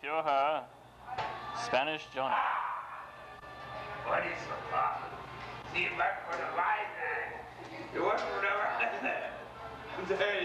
you're her. Spanish Jonny. What is the problem? See, but for the light, you want to never. There